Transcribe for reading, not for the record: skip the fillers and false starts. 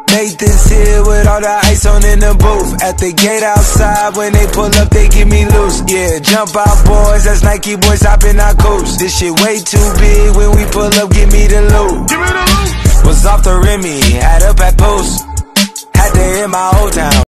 Nathan's here with all the ice on in the booth. At the gate outside, when they pull up, they give me loose. Yeah, jump out boys, that's Nike boys hopping our coast. This shit way too big, when we pull up, give me the loot.